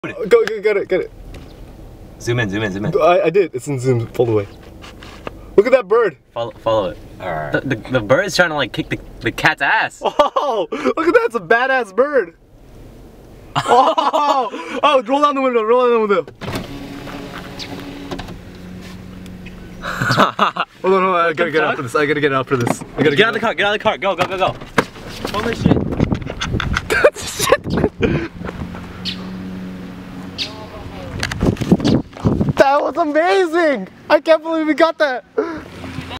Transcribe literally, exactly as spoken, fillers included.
Go, go, get it, get it. Zoom in, zoom in, zoom in. I, I did. It's in zoom. Pull away. Look at that bird. Follow, follow it. Alright. The, the, the bird's trying to like kick the, the cat's ass. Oh, look at that. It's a badass bird. Oh, oh, roll down the window. Roll down the window. Hold on, hold on. I gotta get out for this. I gotta get out for this. I gotta get, get out of the car. Get out of the car. Go, go, go, go. Holy shit. That was amazing! I can't believe we got that!